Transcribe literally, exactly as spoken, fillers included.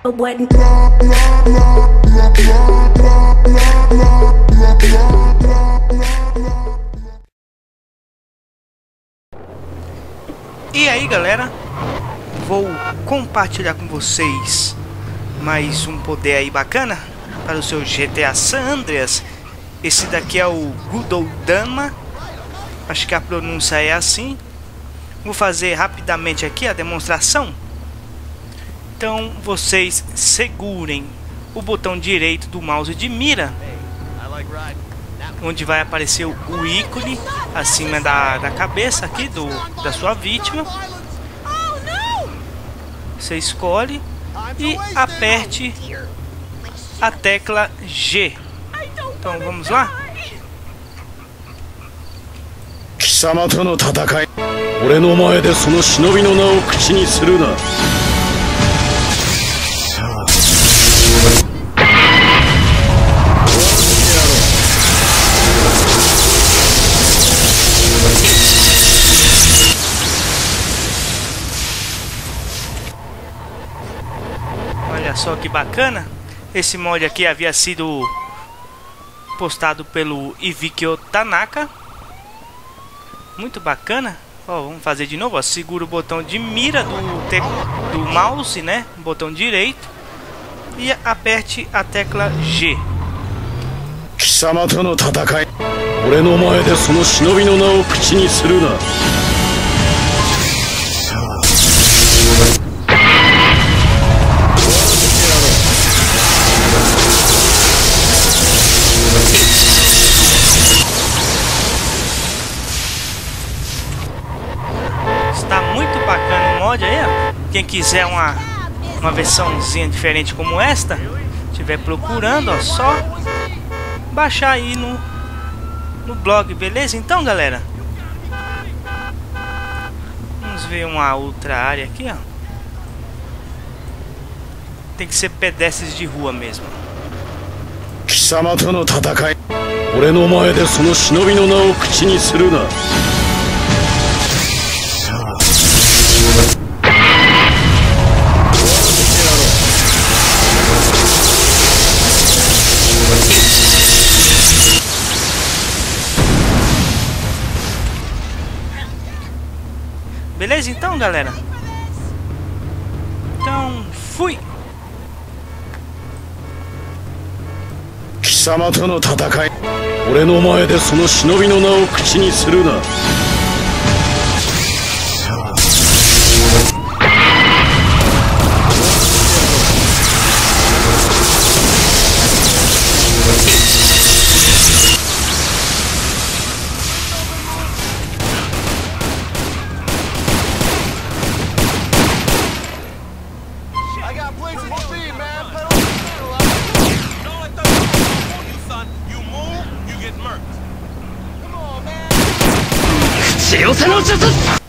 E aí galera, vou compartilhar com vocês mais um poder aí bacana para o seu G T A San Andreas. Esse daqui é o Gudoldama, acho que a pronúncia é assim. Vou fazer rapidamente aqui a demonstração. Então vocês segurem o botão direito do mouse de mira, onde vai aparecer o ícone acima da, da cabeça aqui do, da sua vítima. Você escolhe e aperte a tecla G. Então vamos lá. Olha só que bacana. Esse mod aqui havia sido postado pelo Ivikio Tanaka. Muito bacana. Ó, vamos fazer de novo. Ó. Segura o botão de mira do, te do mouse, né? Botão direito. E aperte a tecla G. Está muito bacana o mod aí, ó. Quem quiser uma, uma versãozinha diferente como esta, estiver procurando, ó, só baixar aí no, no blog, beleza? Então galera, vamos ver uma outra área aqui, ó. Tem que ser pedestres de rua mesmo. Beleza então galera? Então fui! 貴様との戦い、俺の前でその忍びの名を口にするな。 強さの術！